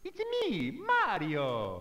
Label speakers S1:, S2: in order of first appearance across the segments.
S1: It's me, Mario.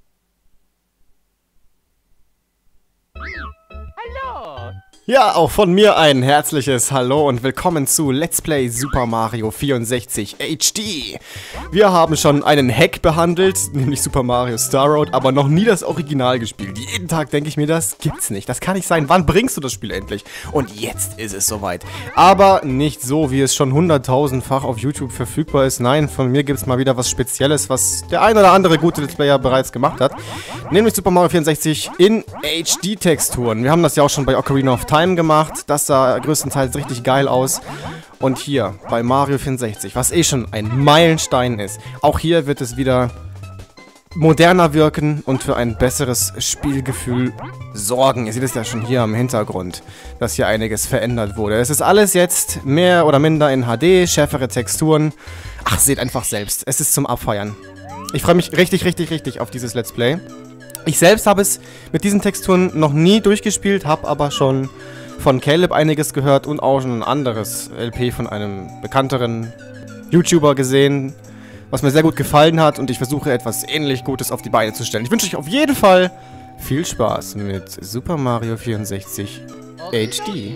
S1: Hallo.
S2: Ja, auch von mir ein herzliches Hallo und willkommen zu Let's Play Super Mario 64 HD. Wir haben schon einen Hack behandelt, nämlich Super Mario Star Road, aber noch nie das Original gespielt. Jeden Tag denke ich mir, das gibt's nicht. Das kann nicht sein. Wann bringst du das Spiel endlich? Und jetzt ist es soweit. Aber nicht so, wie es schon 100.000-fach auf YouTube verfügbar ist. Nein, von mir gibt's mal wieder was Spezielles, was der ein oder andere gute Let's Player bereits gemacht hat. Nämlich Super Mario 64 in HD-Texturen. Wir haben das ja auch schon bei Ocarina of Time gemacht. Das sah größtenteils richtig geil aus. Und hier bei Mario 64, was eh schon ein Meilenstein ist, auch hier wird es wieder moderner wirken und für ein besseres Spielgefühl sorgen. Ihr seht es ja schon hier am Hintergrund, dass hier einiges verändert wurde. Es ist alles jetzt mehr oder minder in HD, schärfere Texturen. Ach, seht einfach selbst. Es ist zum Abfeiern. Ich freue mich richtig auf dieses Let's Play. Ich selbst habe es mit diesen Texturen noch nie durchgespielt, habe aber schon von Caleb einiges gehört und auch schon ein anderes LP von einem bekannteren YouTuber gesehen, was mir sehr gut gefallen hat und ich versuche etwas ähnlich Gutes auf die Beine zu stellen. Ich wünsche euch auf jeden Fall viel Spaß mit Super Mario 64 HD.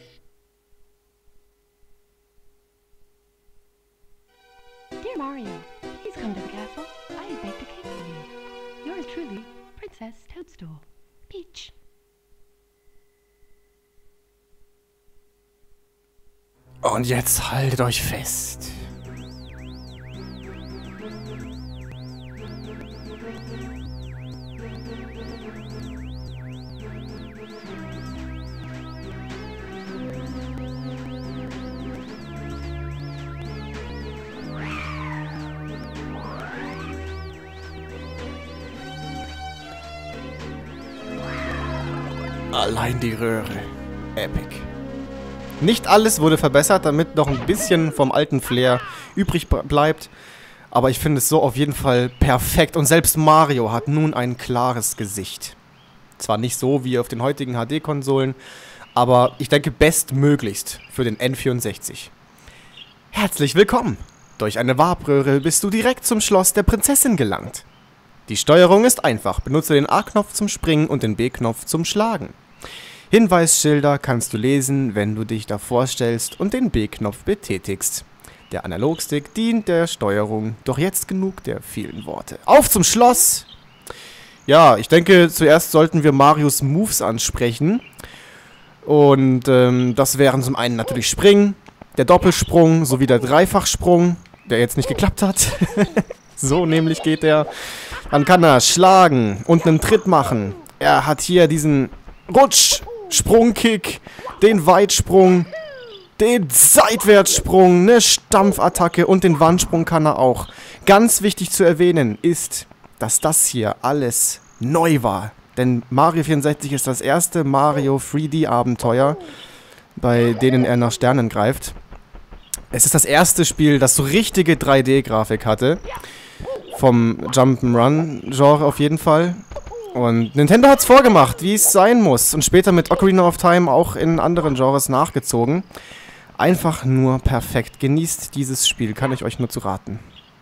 S3: Dear Mario, please come to the castle. I have baked a cake for you. Yours truly, Princess Toadstool. Peach.
S2: Und jetzt haltet euch fest. Allein die Röhre. Epic. Nicht alles wurde verbessert, damit noch ein bisschen vom alten Flair übrig bleibt. Aber ich finde es so auf jeden Fall perfekt. Und selbst Mario hat nun ein klares Gesicht. Zwar nicht so wie auf den heutigen HD-Konsolen, aber ich denke bestmöglichst für den N64. Herzlich willkommen! Durch eine Warpröhre bist du direkt zum Schloss der Prinzessin gelangt. Die Steuerung ist einfach. Benutze den A-Knopf zum Springen und den B-Knopf zum Schlagen. Hinweisschilder kannst du lesen, wenn du dich davor stellst und den B-Knopf betätigst. Der Analogstick dient der Steuerung, doch jetzt genug der vielen Worte. Auf zum Schloss! Ja, ich denke, zuerst sollten wir Marios Moves ansprechen. Und das wären zum einen natürlich Springen, der Doppelsprung sowie der Dreifachsprung, der jetzt nicht geklappt hat. So nämlich geht er. Dann kann er schlagen und einen Tritt machen. Er hat hier diesen Rutsch, Sprungkick, den Weitsprung, den Seitwärtssprung, eine Stampfattacke und den Wandsprung kann er auch. Ganz wichtig zu erwähnen ist, dass das hier alles neu war. Denn Mario 64 ist das erste Mario 3D-Abenteuer, bei denen er nach Sternen greift. Es ist das erste Spiel, das so richtige 3D-Grafik hatte. Vom Jump'n'Run-Genre auf jeden Fall. Und Nintendo hat's vorgemacht, wie es sein muss. Und später mit Ocarina of Time auch in anderen Genres nachgezogen. Einfach nur perfekt. Genießt dieses Spiel, kann ich euch nur zu raten.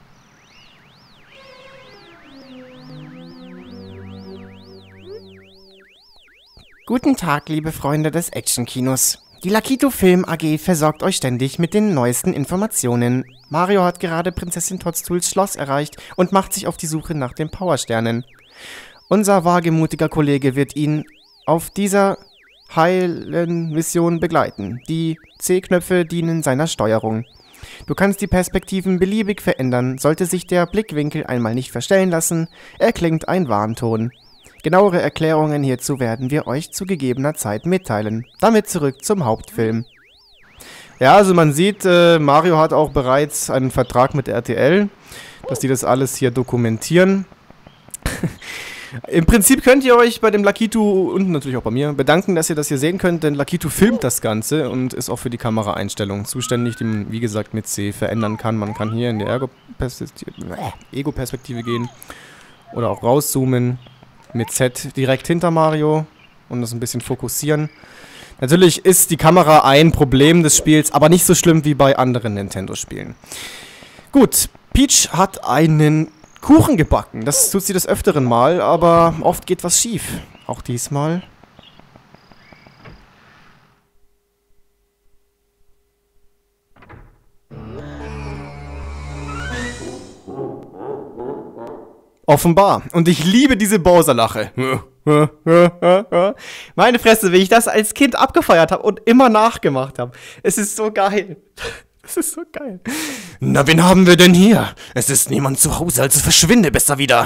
S2: Guten Tag, liebe Freunde des Actionkinos. Die Lakitu Film AG versorgt euch ständig mit den neuesten Informationen. Mario hat gerade Prinzessin Toadstools Schloss erreicht und macht sich auf die Suche nach den Powersternen. Unser wagemutiger Kollege wird ihn auf dieser heilen Mission begleiten. Die C-Knöpfe dienen seiner Steuerung. Du kannst die Perspektiven beliebig verändern. Sollte sich der Blickwinkel einmal nicht verstellen lassen, erklingt ein Warnton. Genauere Erklärungen hierzu werden wir euch zu gegebener Zeit mitteilen. Damit zurück zum Hauptfilm. Ja, also man sieht, Mario hat auch bereits einen Vertrag mit RTL, dass die das alles hier dokumentieren. Im Prinzip könnt ihr euch bei dem Lakitu und natürlich auch bei mir bedanken, dass ihr das hier sehen könnt, denn Lakitu filmt das Ganze und ist auch für die Kameraeinstellungen zuständig, die man, wie gesagt, mit C verändern kann. Man kann hier in die Ego-Perspektive gehen oder auch rauszoomen, mit Z direkt hinter Mario und das ein bisschen fokussieren. Natürlich ist die Kamera ein Problem des Spiels, aber nicht so schlimm wie bei anderen Nintendo-Spielen. Gut, Peach hat einen Kuchen gebacken. Das tut sie des Öfteren mal, aber oft geht was schief. Auch diesmal. Offenbar. Und ich liebe diese Bowser-Lache. Meine Fresse, wie ich das als Kind abgefeiert habe und immer nachgemacht habe. Es ist so geil. Es ist so geil. Na, wen haben wir denn hier? Es ist niemand zu Hause, also verschwinde besser wieder.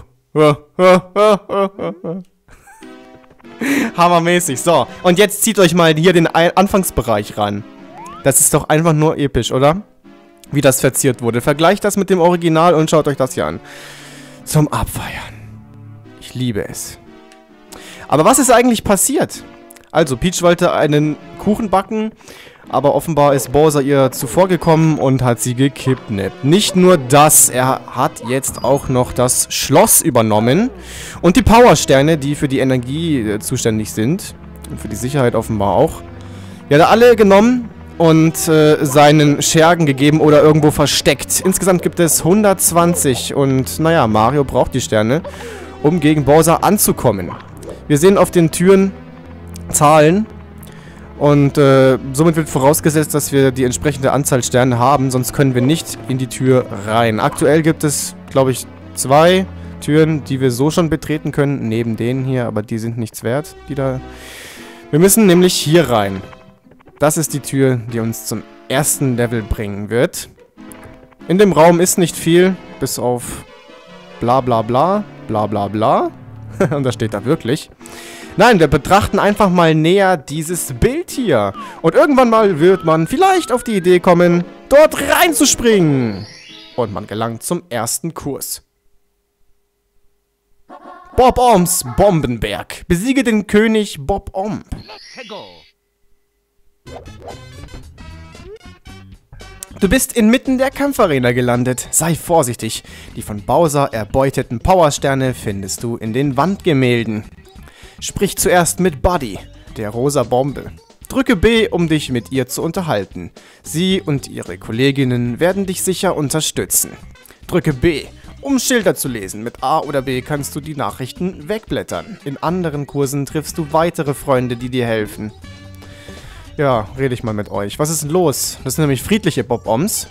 S2: Hammermäßig. So, und jetzt zieht euch mal hier den Anfangsbereich ran. Das ist doch einfach nur episch, oder? Wie das verziert wurde. Vergleicht das mit dem Original und schaut euch das hier an. Zum Abfeiern. Ich liebe es. Aber was ist eigentlich passiert? Also, Peach wollte einen Kuchen backen, aber offenbar ist Bowser ihr zuvorgekommen und hat sie gekidnappt. Nicht nur das, er hat jetzt auch noch das Schloss übernommen und die Powersterne, die für die Energie zuständig sind und für die Sicherheit offenbar auch. Die hat er alle genommen und seinen Schergen gegeben oder irgendwo versteckt. Insgesamt gibt es 120 und naja, Mario braucht die Sterne, um gegen Bowser anzukommen. Wir sehen auf den Türen Zahlen und somit wird vorausgesetzt, dass wir die entsprechende Anzahl Sterne haben, sonst können wir nicht in die Tür rein. Aktuell gibt es, glaube ich, 2 Türen, die wir so schon betreten können, neben denen hier, aber die sind nichts wert, die da... Wir müssen nämlich hier rein. Das ist die Tür, die uns zum ersten Level bringen wird. In dem Raum ist nicht viel, bis auf bla bla bla, bla bla bla. Und das steht da wirklich. Nein, wir betrachten einfach mal näher dieses Bild hier. Und irgendwann mal wird man vielleicht auf die Idee kommen, dort reinzuspringen. Und man gelangt zum ersten Kurs. Bob-Ombs Bombenberg. Besiege den König Bob-Omb.
S1: Let's go.
S2: Du bist inmitten der Kampfarena gelandet. Sei vorsichtig. Die von Bowser erbeuteten Powersterne findest du in den Wandgemälden. Sprich zuerst mit Buddy, der rosa Bombe. Drücke B, um dich mit ihr zu unterhalten. Sie und ihre Kolleginnen werden dich sicher unterstützen. Drücke B, um Schilder zu lesen. Mit A oder B kannst du die Nachrichten wegblättern. In anderen Kursen triffst du weitere Freunde, die dir helfen. Ja, rede ich mal mit euch. Was ist denn los? Das sind nämlich friedliche Bob-Ombs.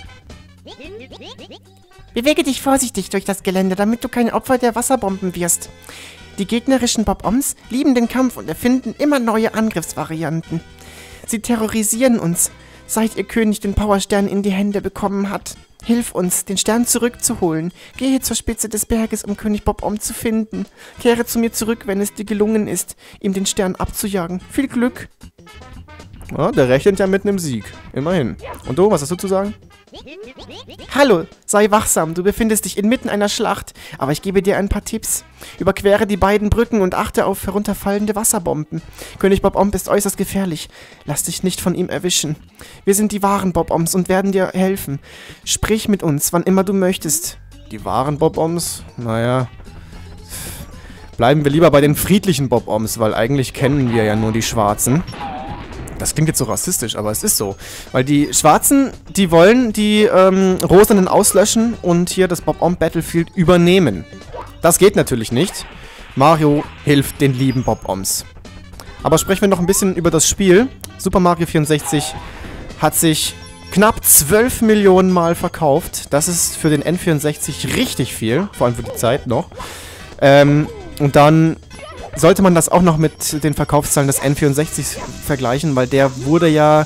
S2: Bewege dich vorsichtig durch das Gelände, damit du kein Opfer der Wasserbomben wirst. Die gegnerischen Bob-Ombs lieben den Kampf und erfinden immer neue Angriffsvarianten. Sie terrorisieren uns, seit ihr König den Powerstern in die Hände bekommen hat. Hilf uns, den Stern zurückzuholen. Gehe zur Spitze des Berges, um König Bob-Omb zu finden. Kehre zu mir zurück, wenn es dir gelungen ist, ihm den Stern abzujagen. Viel Glück! Ja, der rechnet ja mit einem Sieg. Immerhin. Und du, was hast du zu sagen? Hallo, sei wachsam, du befindest dich inmitten einer Schlacht, aber ich gebe dir ein paar Tipps. Überquere die beiden Brücken und achte auf herunterfallende Wasserbomben. König Bob-Omb ist äußerst gefährlich. Lass dich nicht von ihm erwischen. Wir sind die wahren Bob-Ombs und werden dir helfen. Sprich mit uns, wann immer du möchtest. Die wahren Bob-Ombs? Naja. Bleiben wir lieber bei den friedlichen Bob-Ombs, weil eigentlich kennen wir ja nur die Schwarzen. Das klingt jetzt so rassistisch, aber es ist so. Weil die Schwarzen, die wollen die Rosanen auslöschen und hier das Bob-Omb Battlefield übernehmen. Das geht natürlich nicht. Mario hilft den lieben Bob-Ombs. Aber sprechen wir noch ein bisschen über das Spiel. Super Mario 64 hat sich knapp 12 Millionen Mal verkauft. Das ist für den N64 richtig viel, vor allem für die Zeit noch. Und dann sollte man das auch noch mit den Verkaufszahlen des N64 vergleichen, weil der wurde ja,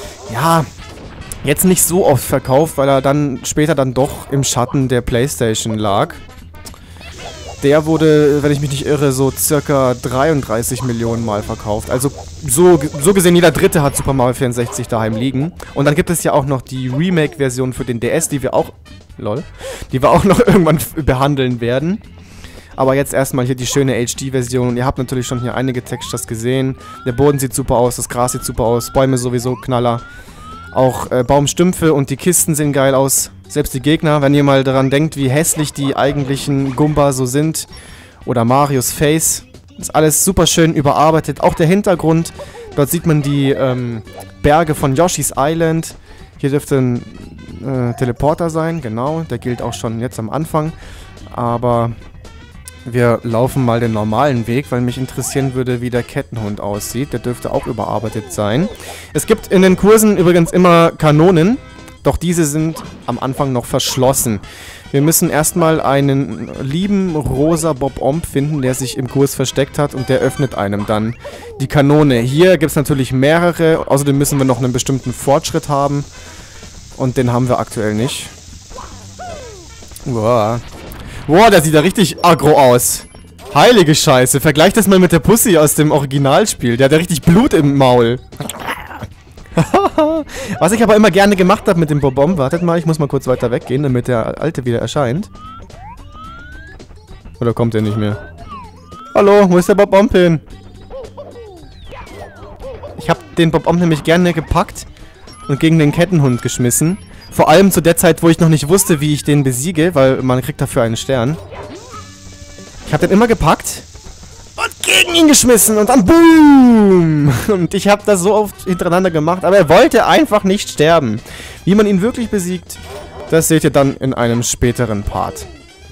S2: jetzt nicht so oft verkauft, weil er dann später dann doch im Schatten der PlayStation lag. Der wurde, wenn ich mich nicht irre, so circa 33 Millionen Mal verkauft. Also so gesehen, jeder Dritte hat Super Mario 64 daheim liegen. Und dann gibt es ja auch noch die Remake-Version für den DS, die wir auch noch irgendwann behandeln werden. Aber jetzt erstmal hier die schöne HD-Version. Und ihr habt natürlich schon hier einige Textures gesehen. Der Boden sieht super aus, das Gras sieht super aus, Bäume sowieso Knaller. Auch Baumstümpfe und die Kisten sehen geil aus. Selbst die Gegner, wenn ihr mal daran denkt, wie hässlich die eigentlichen Goomba so sind. Oder Marios Face. Ist alles super schön überarbeitet. Auch der Hintergrund. Dort sieht man die Berge von Yoshi's Island. Hier dürfte Teleporter sein, genau. Der gilt auch schon jetzt am Anfang. Aber wir laufen mal den normalen Weg, weil mich interessieren würde, wie der Kettenhund aussieht. Der dürfte auch überarbeitet sein. Es gibt in den Kursen übrigens immer Kanonen, doch diese sind am Anfang noch verschlossen. Wir müssen erstmal einen lieben rosa Bob-Omb finden, der sich im Kurs versteckt hat und der öffnet einem dann die Kanone. Hier gibt es natürlich mehrere, außerdem müssen wir noch einen bestimmten Fortschritt haben und den haben wir aktuell nicht. Wow. Wow, der sieht ja richtig aggro aus. Heilige Scheiße, vergleich das mal mit der Pussy aus dem Originalspiel. Der hat ja richtig Blut im Maul. Was ich aber immer gerne gemacht habe mit dem Bob-Omb, wartet mal, ich muss mal kurz weiter weggehen, damit der Alte wieder erscheint. Oder kommt er nicht mehr? Hallo, wo ist der Bob-Omb hin? Ich habe den Bob-Omb nämlich gerne gepackt und gegen den Kettenhund geschmissen. Vor allem zu der Zeit, wo ich noch nicht wusste, wie ich den besiege, weil man kriegt dafür einen Stern. Ich habe den immer gepackt und gegen ihn geschmissen und dann BOOM! Und ich habe das so oft hintereinander gemacht, aber er wollte einfach nicht sterben. Wie man ihn wirklich besiegt, das seht ihr dann in einem späteren Part.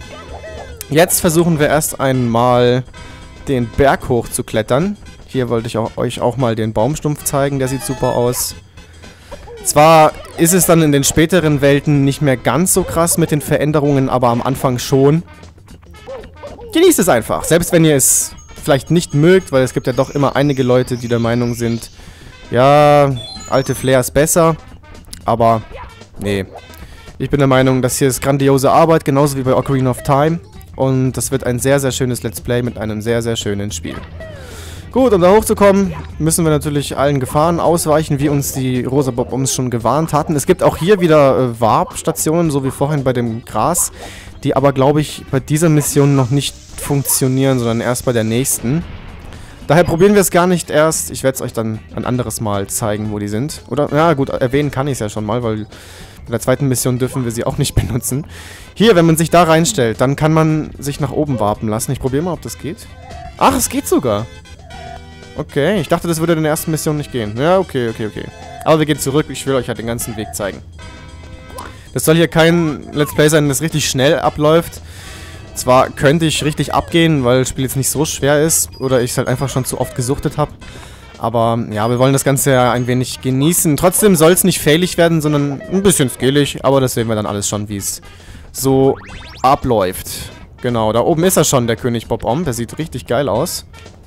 S2: Jetzt versuchen wir erst einmal den Berg hoch zu klettern. Hier wollte ich euch auch mal den Baumstumpf zeigen, der sieht super aus. Zwar ist es dann in den späteren Welten nicht mehr ganz so krass mit den Veränderungen, aber am Anfang schon. Genießt es einfach, selbst wenn ihr es vielleicht nicht mögt, weil es gibt ja doch immer einige Leute, die der Meinung sind, ja, alte Flair ist besser, aber nee. Ich bin der Meinung, das hier ist grandiose Arbeit, genauso wie bei Ocarina of Time und das wird ein sehr, sehr schönes Let's Play mit einem sehr, sehr schönen Spiel. Gut, um da hochzukommen, müssen wir natürlich allen Gefahren ausweichen, wie uns die rosa Bob-Ombs schon gewarnt hatten. Es gibt auch hier wieder Warp-Stationen, so wie vorhin bei dem Gras, die aber, glaube ich, bei dieser Mission noch nicht funktionieren, sondern erst bei der nächsten. Daher probieren wir es gar nicht erst. Ich werde es euch dann ein anderes Mal zeigen, wo die sind. Oder, ja gut, erwähnen kann ich es ja schon mal, weil bei der zweiten Mission dürfen wir sie auch nicht benutzen. Hier, wenn man sich da reinstellt, dann kann man sich nach oben warpen lassen. Ich probiere mal, ob das geht. Ach, es geht sogar. Okay, ich dachte, das würde in der ersten Mission nicht gehen. Ja, okay. Aber wir gehen zurück. Ich will euch ja den ganzen Weg zeigen. Das soll hier kein Let's Play sein, das richtig schnell abläuft. Zwar könnte ich richtig abgehen, weil das Spiel jetzt nicht so schwer ist. Oder ich es halt einfach schon zu oft gesuchtet habe. Aber ja, wir wollen das Ganze ja ein wenig genießen. Trotzdem soll es nicht failig werden, sondern ein bisschen skillig. Aber das sehen wir dann alles schon, wie es so abläuft. Genau, da oben ist er schon, der König Bob-Omb. Der sieht richtig geil aus.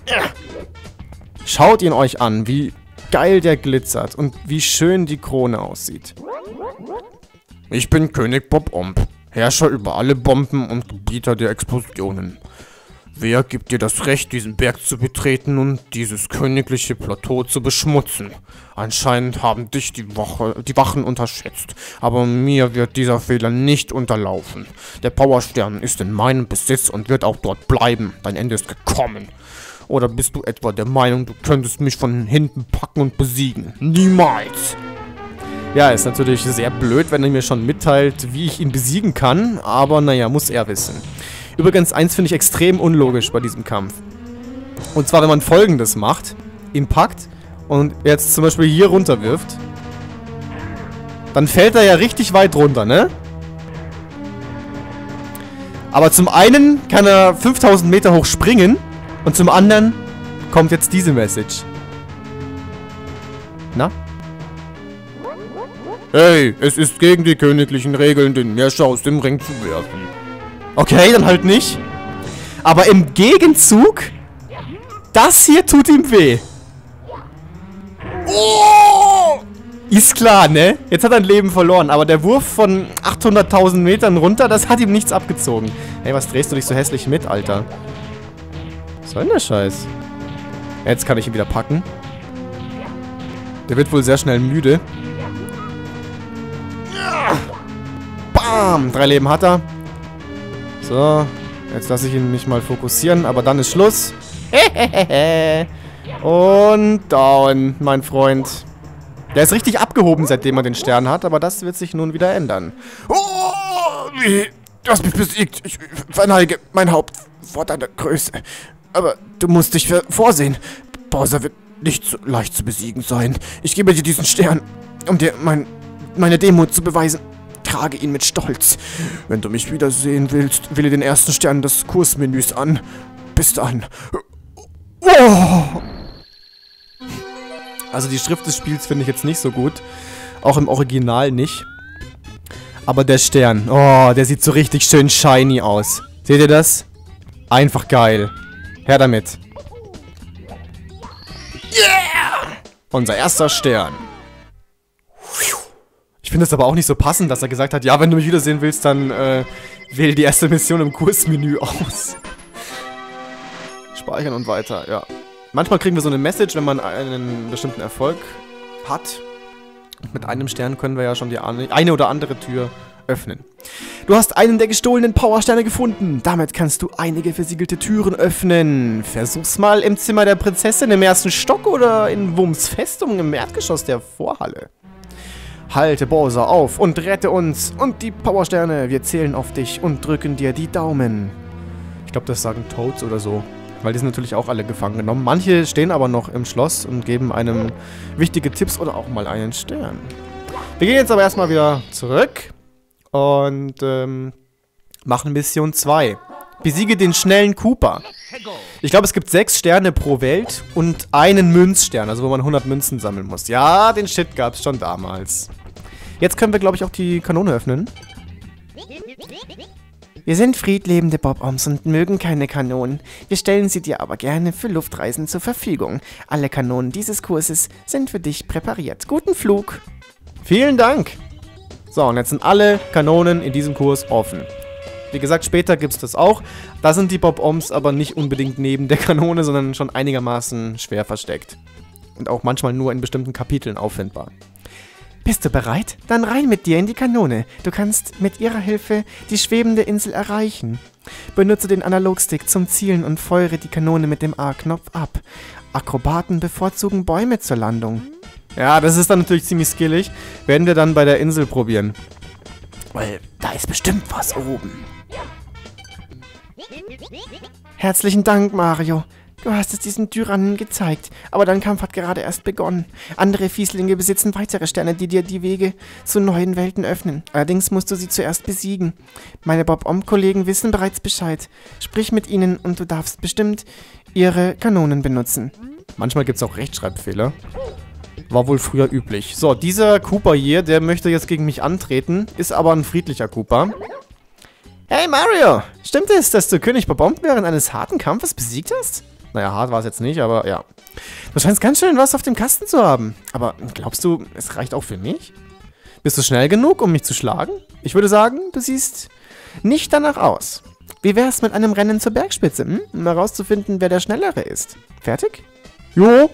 S2: Schaut ihn euch an, wie geil der glitzert und wie schön die Krone aussieht. Ich bin König Bob-Omb, Herrscher über alle Bomben und Gebieter der Explosionen. Wer gibt dir das Recht, diesen Berg zu betreten und dieses königliche Plateau zu beschmutzen? Anscheinend haben dich die Wachen unterschätzt, aber mir wird dieser Fehler nicht unterlaufen. Der Powerstern ist in meinem Besitz und wird auch dort bleiben. Dein Ende ist gekommen. Oder bist du etwa der Meinung, du könntest mich von hinten packen und besiegen? Niemals! Ja, ist natürlich sehr blöd, wenn er mir schon mitteilt, wie ich ihn besiegen kann, aber naja, muss er wissen. Übrigens, eins finde ich extrem unlogisch bei diesem Kampf. Und zwar, wenn man Folgendes macht, ihn packt und jetzt zum Beispiel hier runterwirft, dann fällt er ja richtig weit runter, ne? Aber zum einen kann er 5000 Meter hoch springen und zum anderen kommt jetzt diese Message. Na? Hey, es ist gegen die königlichen Regeln, den Herrscher aus dem Ring zu werfen. Okay, dann halt nicht. Aber im Gegenzug, das hier tut ihm weh. Oh! Ist klar, ne? Jetzt hat er ein Leben verloren, aber der Wurf von 800.000 Metern runter, das hat ihm nichts abgezogen. Hey, was drehst du dich so hässlich mit, Alter? Was soll denn der Scheiß? Jetzt kann ich ihn wieder packen. Der wird wohl sehr schnell müde. Bam! 3 Leben hat er. So, jetzt lasse ich ihn mich mal fokussieren, aber dann ist Schluss. Und down, mein Freund. Der ist richtig abgehoben, seitdem er den Stern hat, aber das wird sich nun wieder ändern. Oh, du hast mich besiegt. Ich verneige mein Haupt vor deiner Größe. Aber du musst dich vorsehen. Bowser wird nicht so leicht zu besiegen sein. Ich gebe dir diesen Stern, um dir meine Demut zu beweisen. trage ihn mit Stolz. Wenn du mich wiedersehen willst, wähle den ersten Stern des Kursmenüs an. Bis dann. Oh! Also die Schrift des Spiels finde ich jetzt nicht so gut. Auch im Original nicht. Aber der Stern, oh, der sieht so richtig schön shiny aus. Seht ihr das? Einfach geil. Her damit. Yeah! Unser erster Stern. Ich finde es aber auch nicht so passend, dass er gesagt hat, ja, wenn du mich wiedersehen willst, dann wähle die erste Mission im Kursmenü aus. Speichern und weiter, ja. Manchmal kriegen wir so eine Message, wenn man einen bestimmten Erfolg hat. Und mit einem Stern können wir ja schon die eine oder andere Tür öffnen. Du hast einen der gestohlenen Powersterne gefunden. Damit kannst du einige versiegelte Türen öffnen. Versuch's mal im Zimmer der Prinzessin im ersten Stock oder in Wumms Festung im Erdgeschoss der Vorhalle. Halte Bowser auf und rette uns und die Powersterne. Wir zählen auf dich und drücken dir die Daumen. Ich glaube, das sagen Toads oder so. Weil die sind natürlich auch alle gefangen genommen. Manche stehen aber noch im Schloss und geben einem wichtige Tipps oder auch mal einen Stern. Wir gehen jetzt aber erstmal wieder zurück und machen Mission 2. Besiege den schnellen Koopa. Ich glaube, es gibt 6 Sterne pro Welt und einen Münzstern, also wo man 100 Münzen sammeln muss. Ja, den Shit gab es schon damals. Jetzt können wir, glaube ich, auch die Kanone öffnen. Wir sind friedlebende Bob-Oms und mögen keine Kanonen. Wir stellen sie dir aber gerne für Luftreisen zur Verfügung. Alle Kanonen dieses Kurses sind für dich präpariert. Guten Flug! Vielen Dank! So, und jetzt sind alle Kanonen in diesem Kurs offen. Wie gesagt, später gibt es das auch. Da sind die Bob-Oms aber nicht unbedingt neben der Kanone, sondern schon einigermaßen schwer versteckt. Und auch manchmal nur in bestimmten Kapiteln auffindbar. Bist du bereit? Dann rein mit dir in die Kanone. Du kannst mit ihrer Hilfe die schwebende Insel erreichen. Benutze den Analogstick zum Zielen und feuere die Kanone mit dem A-Knopf ab. Akrobaten bevorzugen Bäume zur Landung. Ja, das ist dann natürlich ziemlich skillig. Werden wir dann bei der Insel probieren. Weil da ist bestimmt was oben. Herzlichen Dank, Mario. Du hast es diesen Tyrannen gezeigt, aber dein Kampf hat gerade erst begonnen. Andere Fieslinge besitzen weitere Sterne, die dir die Wege zu neuen Welten öffnen. Allerdings musst du sie zuerst besiegen. Meine Bob-Omb-Kollegen wissen bereits Bescheid. Sprich mit ihnen und du darfst bestimmt ihre Kanonen benutzen. Manchmal gibt es auch Rechtschreibfehler. War wohl früher üblich. So, dieser Koopa hier, der möchte jetzt gegen mich antreten, ist aber ein friedlicher Koopa. Hey Mario, stimmt es, dass du König Bob-Omb während eines harten Kampfes besiegt hast? Naja, hart war es jetzt nicht, aber ja. Du scheinst ganz schön was auf dem Kasten zu haben. Aber glaubst du, es reicht auch für mich? Bist du schnell genug, um mich zu schlagen? Ich würde sagen, du siehst nicht danach aus. Wie wär's mit einem Rennen zur Bergspitze, um herauszufinden, wer der Schnellere ist? Fertig? Jo.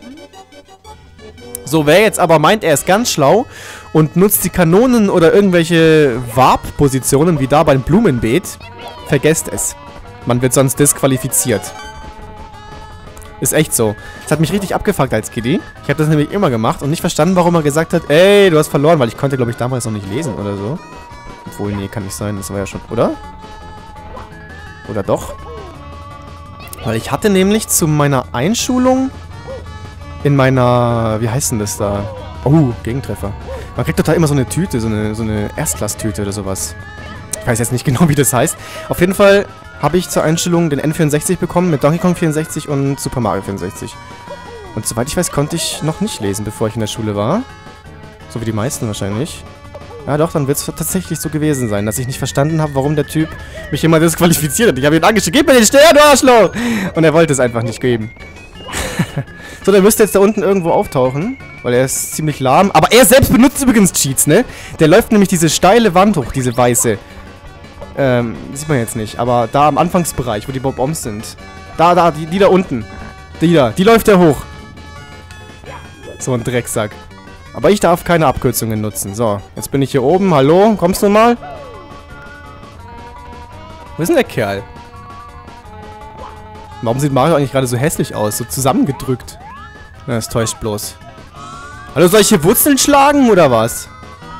S2: So, wer jetzt aber meint, er ist ganz schlau und nutzt die Kanonen oder irgendwelche Warp-Positionen, wie da beim Blumenbeet, vergesst es. Man wird sonst disqualifiziert. Ist echt so. Das hat mich richtig abgefuckt als Kitty. Ich habe das nämlich immer gemacht und nicht verstanden, warum er gesagt hat, ey, du hast verloren, weil ich konnte, glaube ich, damals noch nicht lesen oder so. Obwohl, nee, kann nicht sein, das war ja schon, oder? Oder doch? Weil ich hatte nämlich zu meiner Einschulung in meiner, wie heißt denn das da? Oh, Gegentreffer. Man kriegt doch da immer so eine Tüte, so eine Erstklasstüte oder sowas. Ich weiß jetzt nicht genau, wie das heißt. Auf jeden Fall habe ich zur Einstellung den N64 bekommen mit Donkey Kong 64 und Super Mario 64. Und soweit ich weiß, konnte ich noch nicht lesen, bevor ich in der Schule war. So wie die meisten wahrscheinlich. Ja doch, dann wird es tatsächlich so gewesen sein, dass ich nicht verstanden habe, warum der Typ mich immer disqualifiziert hat. Ich habe ihn angeschrieben, gib mir den Stern, du Arschloch! Und er wollte es einfach nicht geben. So, der müsste jetzt da unten irgendwo auftauchen, weil er ist ziemlich lahm. Aber er selbst benutzt übrigens Cheats, ne? Der läuft nämlich diese steile Wand hoch, diese weiße. Sieht man jetzt nicht, aber da am Anfangsbereich, wo die Bob-Oms sind. Da, die da unten. Die läuft er hoch. So ein Drecksack. Aber ich darf keine Abkürzungen nutzen. So, jetzt bin ich hier oben. Hallo, kommst du mal? Wo ist denn der Kerl? Warum sieht Mario eigentlich gerade so hässlich aus? So zusammengedrückt. Na, das täuscht bloß. Hallo, soll ich hier Wurzeln schlagen oder was?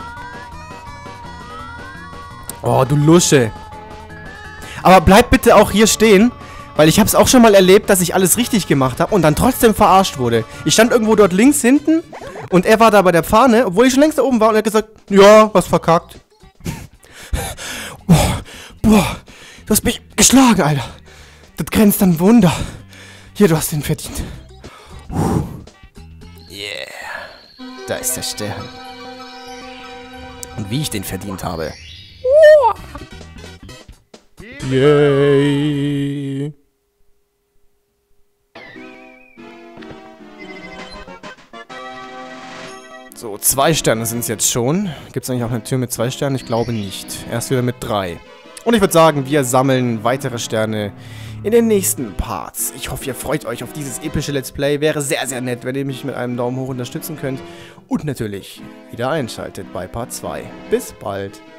S2: Oh, du Lusche. Aber bleib bitte auch hier stehen, weil ich habe es auch schon mal erlebt, dass ich alles richtig gemacht habe und dann trotzdem verarscht wurde. Ich stand irgendwo dort links hinten und er war da bei der Pfanne, obwohl ich schon längst da oben war und er hat gesagt, ja, was verkackt. Boah, du hast mich geschlagen, Alter. Das grenzt an Wunder. Hier, du hast ihn verdient. Yeah. Da ist der Stern. Und wie ich den verdient habe. Yay. So, 2 Sterne sind es jetzt schon. Gibt es eigentlich auch eine Tür mit 2 Sternen? Ich glaube nicht. Erst wieder mit 3. Und ich würde sagen, wir sammeln weitere Sterne in den nächsten Parts. Ich hoffe, ihr freut euch auf dieses epische Let's Play. Wäre sehr, sehr nett, wenn ihr mich mit einem Daumen hoch unterstützen könnt. Und natürlich wieder einschaltet bei Part 2. Bis bald.